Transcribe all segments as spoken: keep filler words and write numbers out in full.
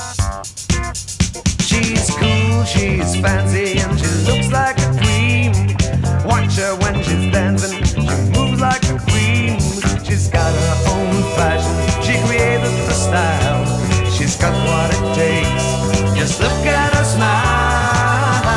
She's cool, she's fancy, and she looks like a queen. Watch her when she's dancing, she moves like a queen. She's got her own fashion, she created the style. She's got what it takes, just look at her smile.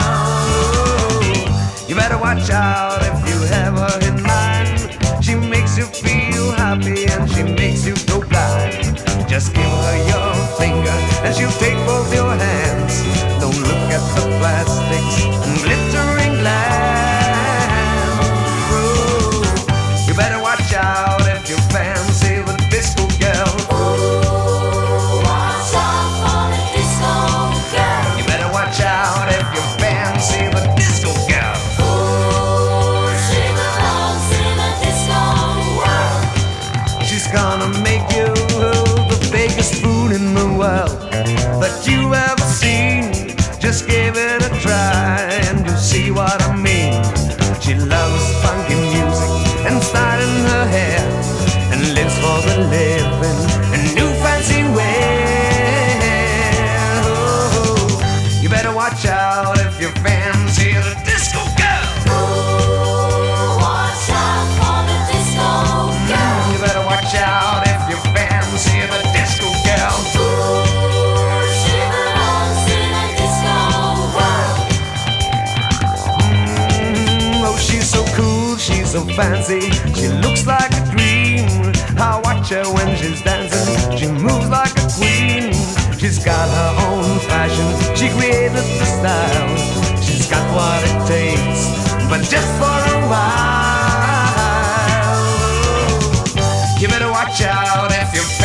Oh, you better watch out if you have her in mind. She makes you feel happy and she makes you go blind. Just give her your finger and she'll take both your hands. Don't look at the plastics and glittering glam. Oh, you better watch out if you fancy the disco girl. Ooh, watch out for the disco girl. You better watch out if you fancy the disco girl. Ooh, she belongs in the disco world. She's gonna make you the biggest fool in the world that you ever seen. Just give it a try and you'll see what I mean. She loves funky music and styling her hair, and lives for the living in new fancy ways. Oh, you better watch out if you fancy the disco girl. Ooh, watch out for the disco girl. You better watch out if you fancy the disco girl. Ooh, she belongs in the disco world. Mm, oh, she's so cool, she's so fancy, she looks like a dream. I watch her when she's dancing, she moves like a queen. She's got her own fashion, she created the style. She's got what it takes, but just for a while. You better watch out if you